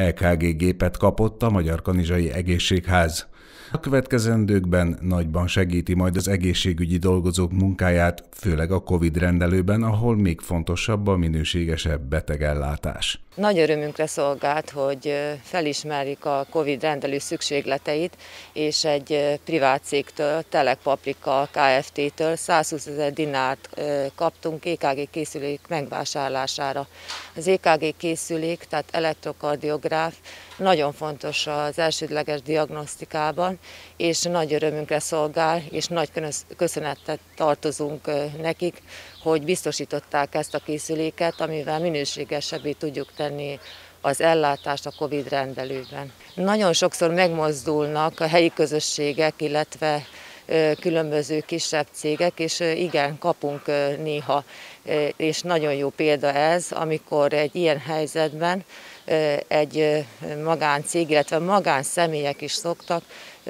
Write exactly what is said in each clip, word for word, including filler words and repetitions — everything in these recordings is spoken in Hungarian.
é ká gé gépet kapott a Magyarkanizsai Egészségház. A következendőkben nagyban segíti majd az egészségügyi dolgozók munkáját, főleg a Covid rendelőben, ahol még fontosabb a minőségesebb betegellátás. Nagy örömünkre szolgált, hogy felismerik a Covid rendelő szükségleteit, és egy privát cégtől, Telek Paprika Kft-től százhúszezer dinárt kaptunk é ká gé készülék megvásárlására. Az é ká gé készülék, tehát elektrokardiográf, nagyon fontos az elsődleges diagnosztikában, és nagy örömünkre szolgál, és nagy köszönettel tartozunk nekik, hogy biztosították ezt a készüléket, amivel minőségesebbé tudjuk tenni az ellátást a Covid rendelőben. Nagyon sokszor megmozdulnak a helyi közösségek, illetve különböző kisebb cégek, és igen, kapunk néha, és nagyon jó példa ez, amikor egy ilyen helyzetben egy magáncég, illetve magánszemélyek is szoktak,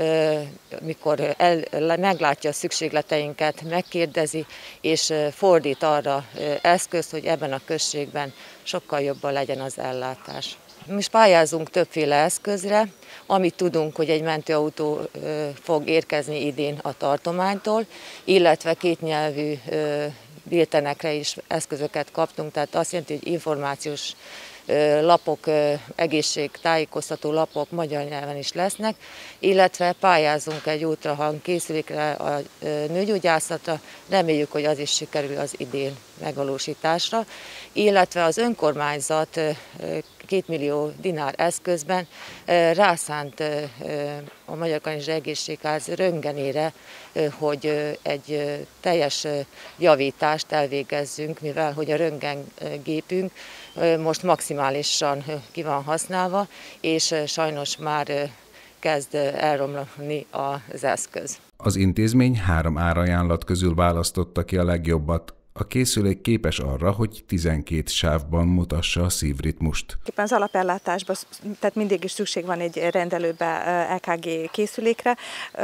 mikor el, meglátja a szükségleteinket, megkérdezi, és fordít arra eszközt, hogy ebben a községben sokkal jobban legyen az ellátás. Mi pályázunk többféle eszközre, amit tudunk, hogy egy mentőautó fog érkezni idén a tartománytól, illetve kétnyelvű biltenekre is eszközöket kaptunk, tehát azt jelenti, hogy információs lapok, egészségtájékoztató lapok magyar nyelven is lesznek, illetve pályázunk egy ultrahang készülékre a nőgyógyászatra, reméljük, hogy az is sikerül az idén megvalósításra, illetve az önkormányzat két millió dinár eszközben rászánt a Magyarkanizsai Egészségház röntgenére, hogy egy teljes javítást elvégezzünk, mivel hogy a röntgengépünk most maximálisan ki van használva, és sajnos már kezd elromlani az eszköz. Az intézmény három árajánlat közül választotta ki a legjobbat. A készülék képes arra, hogy tizenkét sávban mutassa a szívritmust. Az alapellátásban tehát mindig is szükség van egy rendelőbe é ká gé készülékre.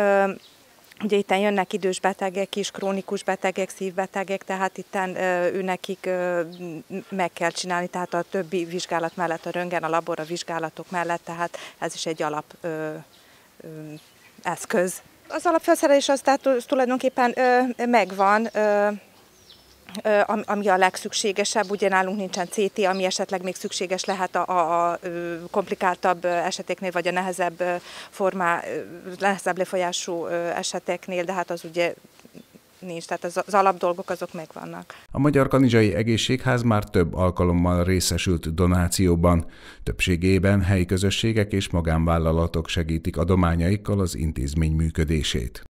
Ugye itt jönnek idős betegek is, krónikus betegek, szívbetegek, tehát itt őnekik meg kell csinálni, tehát a többi vizsgálat mellett, a röntgen, a labora vizsgálatok mellett, tehát ez is egy alap ö, ö, eszköz. Az alapfelszerelés az tehát tulajdonképpen ö, megvan, ö, ami a legszükségesebb, ugye nálunk nincsen cé té, ami esetleg még szükséges lehet a, a, a komplikáltabb eseteknél, vagy a nehezebb formá, nehezebb lefolyású eseteknél, de hát az ugye nincs, tehát az, az alapdolgok azok megvannak. A Magyarkanizsai Egészségház már több alkalommal részesült donációban. Többségében helyi közösségek és magánvállalatok segítik adományaikkal az intézmény működését.